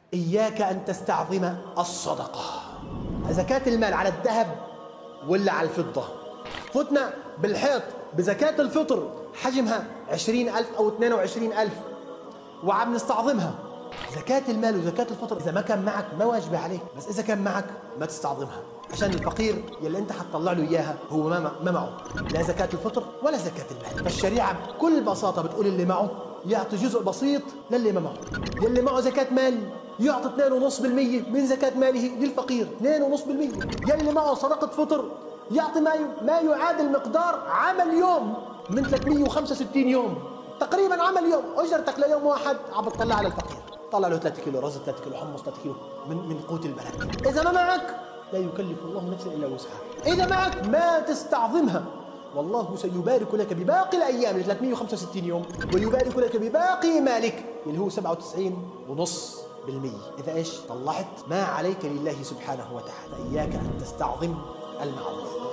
إياك أن تستعظم الصدقة. زكاة المال على الذهب ولا على الفضة؟ فتنا بالحيط بزكاة الفطر حجمها 20,000 أو 22,000 وعم نستعظمها. زكاة المال وزكاة الفطر إذا ما كان معك ما واجبة عليك، بس إذا كان معك ما تستعظمها، عشان الفقير يلي أنت حتطلع له إياها هو ما معه لا زكاة الفطر ولا زكاة المال. فالشريعة بكل بساطة بتقول اللي معه يعطي جزء بسيط للي ما معه. يلي معه زكاة مال يعطي 2.5% من زكاة ماله للفقير، 2.5%. يلي معه صدقة فطر يعطي ما يعادل مقدار عمل يوم من 365 يوم، تقريبا عمل يوم. اجرتك ليوم واحد عم بتطلع على الفقير، طلع له 3 كيلو رز، 3 كيلو حمص، 3 كيلو من قوت البلد. اذا ما معك لا يكلف الله نفسا الا وسعها، اذا معك ما تستعظمها، والله سيبارك لك بباقي الايام ل 365 يوم، ويبارك لك بباقي مالك اللي هو 97.5%. اذا ايش طلعت ما عليك لله سبحانه وتعالى. اياك ان تستعظم المعروف.